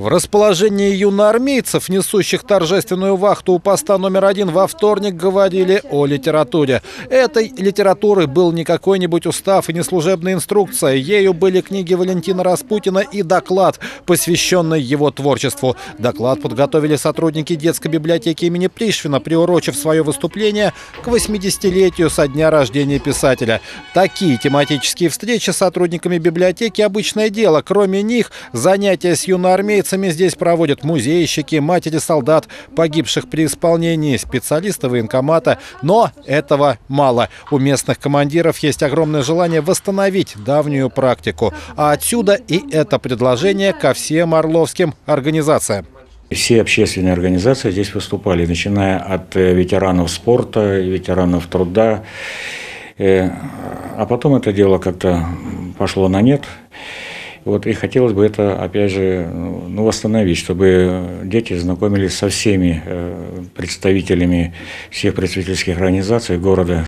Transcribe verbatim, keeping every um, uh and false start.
В расположении юноармейцев, несущих торжественную вахту у поста номер один, во вторник говорили о литературе. Этой литературой был не какой-нибудь устав и не служебная инструкция. Ею были книги Валентина Распутина и доклад, посвященный его творчеству. Доклад подготовили сотрудники детской библиотеки имени Пришвина, приурочив свое выступление к восьмидесятилетию со дня рождения писателя. Такие тематические встречи с сотрудниками библиотеки – обычное дело. Кроме них, занятия с юноармейцами здесь проводят музейщики, матери солдат, погибших при исполнении, специалисты военкомата. Но этого мало. У местных командиров есть огромное желание восстановить давнюю практику. А отсюда и это предложение ко всем орловским организациям. Все общественные организации здесь выступали, начиная от ветеранов спорта, ветеранов труда. А потом это дело как-то пошло на нет. Вот, и хотелось бы это, опять же, ну, восстановить, чтобы дети знакомились со всеми представителями всех представительских организаций города.